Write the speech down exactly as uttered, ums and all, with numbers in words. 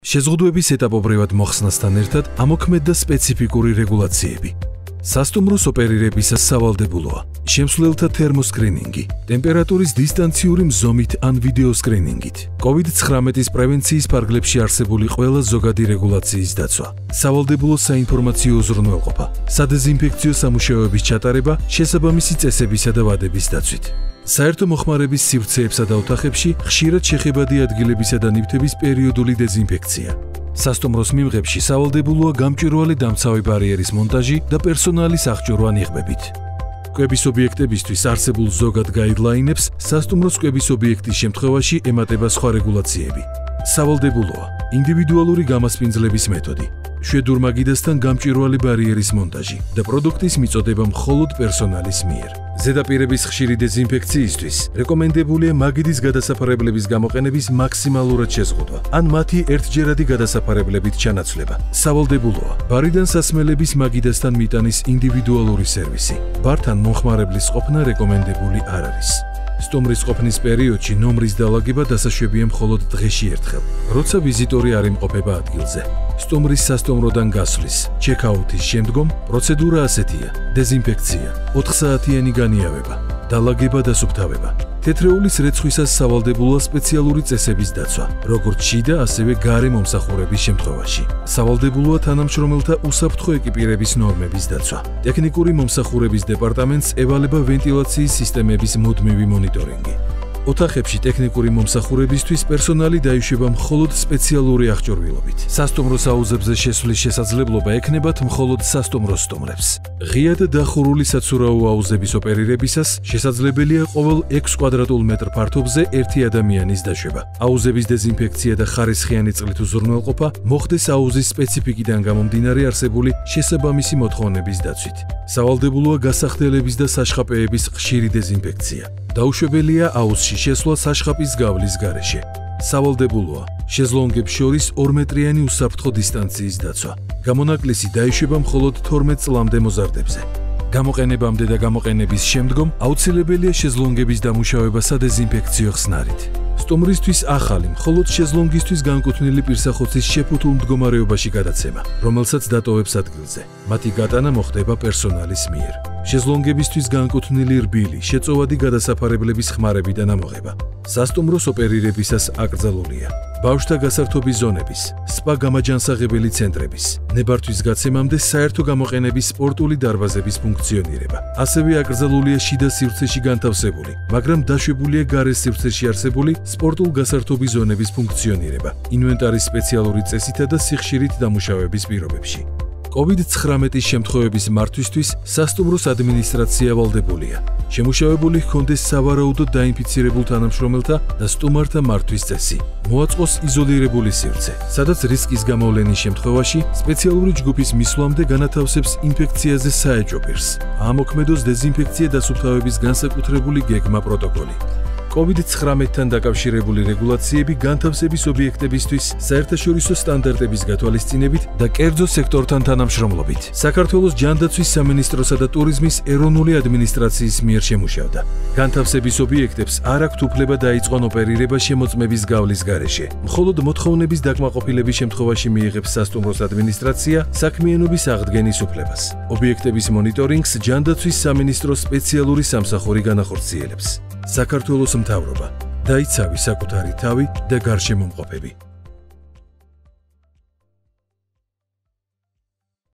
შეზღუდვების ეტაპობრივად მოხსნასთან ერთად ამოქმედდა სპეციფიკური რეგულაციები. სასტუმროს ოპერირებისას სავალდებულოა შემსვლელთა თერმოსკრინინგი, ტემპერატურის დისტანციური მზომით ან ვიდეო სკრინინგით, კოვიდ ცხრამეტის პრევენციის ფარგლებში არსებული ყველა ზოგადი რეგულაციის დაცვა, სავალდებულო საინფორმაციო უზრუნველყოფა, სადეზინფექციო სამუშაოების ჩატარება შესაბამისი წესებისა და ვადების დაცვით. საერთო მოხმარების სივრცეებსა და ოთახებში ხშირად შეხებადი ადგილებისა და ნივთების პერიოდული დეზინფექცია. სასტუმროს მიმღებში სავალდებულოა გამჭვირვალე დამცავი ბარიერის მონტაჟი და პერსონალის აღჭურვა ნიღბებით. კვების ობიექტებისთვის არსებულ ზოგად გაიდლაინებს სასტუმროს კვების ობიექტის შემთხვევაში ემატება სხვა რეგულაციები. სავალდებულოა ინდივიდუალური გამასპინძლების მეთოდი, შვედურ მაგიდასთან გამჭვირვალე ბარიერის მონტაჟი და პროდუქტის მიწოდება მხოლოდ პერსონალის მიერ. ზედაპირების ხშირი დეზინფექციისთვის რეკომენდებულია მაგიდის გადასაფარებლების გამოყენების მაქსიმალურად შეზღუდვა ან მათი ერთჯერადი გადასაფარებლებით ჩანაცვლება. სავალდებულოა ბარიდან სასმელების მაგიდასთან მიტანის ინდივიდუალური სერვისი. ბართან მომხმარებლის ყოფნა რეკომენდებული არ არის. სტუმრის ყოფნის პერიოდში ნომრის დალაგება დასაშვებია მხოლოდ დღეში ერთხელ, როცა ვიზიტორი არ იმყოფება ადგილზე. სტუმრის სასტუმროდან გასვლის, ჩეკაუთის შემდგომ პროცედურა ასეთია: დეზინფექცია, ოთხსაათიანი განიავება, დალაგება და სუფთავება. თეთრეულის რეცხვისას სავალდებულოა სპეციალური წესების დაცვა, როგორც შიდა, ასევე გარე მომსახურების შემთხვევაში. სავალდებულოა თანამშრომელთა უსაფრთხო ეკიპირების ნორმების დაცვა. ტექნიკური მომსახურების დეპარტამენტს ევალება ვენტილაციის სისტემების მუდმივი მონიტორინგი. ოთახებში ტექნიკური მომსახურებისთვის პერსონალი დაიშვება მხოლოდ სპეციალური აღჭურვილობით. სასტუმროს აუზებზე შესვლის შესაძლებლობა ექნებათ მხოლოდ სასტუმროს სტუმრებს. ღია და დახურული საცურაო აუზების ოპერირებისას შესაძლებელია ყოველ ექვს კვადრატულ მეტრ ფართობზე ერთი ადამიანის დაშვება. აუზების დეზინფექცია და ხარისხიანი წყლით უზრუნველყოფა მოხდეს აუზის სპეციფიკიდან გამომდინარე არსებული შესაბამისი მოთხოვნების დაცვით. სავალდებულოა გასახდელების და საშხაპეების ხშირი დეზინფექცია. დაუშვებელია აუზში შესვლა საშხაპის გავლის გარეშე. სავალდებულოა შეზლონგებს შორის ორმეტრიანი უსაფრთხო დისტანციის დაცვა. გამონაკლისი დაიშვება მხოლოდ თორმეტ წლამდე მოზარდებზე. გამოყენებამდე და გამოყენების შემდგომ აუცილებელია შეზლონგების დამუშავება სადეზინფექციო ხსნარით. სტუმრისთვის ახალი, მხოლოდ შეზლონგისთვის განკუთვნილი პირსახოცის შეფუთულ მდგომარეობაში გადაცემა, რომელსაც დატოვებს ადგილზე. მათი გატანა მოხდება პერსონალის მიერ. შეზლონგებისთვის განკუთვნილი რბილი, შეწოვადი გადასაფარებლების ხმარებიდან ამოღება. სასტუმროს ოპერირებისას აკრძალულია ბავშვთა გასართობის ზონების, სპა გამაჯანსაღებელი ცენტრების, ნებართვის გაცემამდე საერთო გამოყენების სპორტული დარბაზების ფუნქციონირება. ასევე აკრძალულია შიდა სივრცეში განთავსებული, მაგრამ დაშვებულია გარე სივრცეში არსებული სპორტულ გასართობის ზონების ფუნქციონირება, ინვენტარის სპეციალური წესითა და სიხშირით დამუშავების პირობებში. კოვიდ ცხრამეტის შემთხვევების მართვისთვის სასტუმროს ადმინისტრაცია ვალდებულია. შემუშავებული ჰქონდეს სავარაუდოდ დაინფიცირებულ თანამშრომელთა და სტუმართა მართვის წესი. მოაწყოს იზოლირებული სივრცე, სადაც რისკის გამოვლენის შემთხვევაში სპეციალური ჯგუფის მისვლამდე განათავსებს ინფექციაზე საეჭვო პირს. აამოქმედოს დეზინფექცია და სუფთავების განსაკუთრებული გეგმა პროტოკოლი. კოვიდ ცხრამეტთან დაკავშირებული რეგულაციები განთავსების ობიექტებისთვის საერთაშორისო სტანდარტების გათვალისწინებით და კერძო სექტორთან თანამშრომლობით საქართველოს ჯანდაცვის სამინისტროსა და ტურიზმის ეროვნული ადმინისტრაციის მიერ შემუშავდა. განთავსების ობიექტებს არ აქვთ უფლება დაიწყონ ოპერირება შემოწმების გავლის გარეშე. მხოლოდ მოთხოვნების დაკმაყოფილების შემთხვევაში მიიღებს სასტუმროს ადმინისტრაცია საქმიანობის აღდგენის უფლებას. ობიექტების მონიტორინგს ჯანდაცვის სამინისტროს სპეციალური სამსახური განახორციელებს. საქართველოს მთავრობა, დაიცავი საკუთარი თავი და გარშემომყოფები.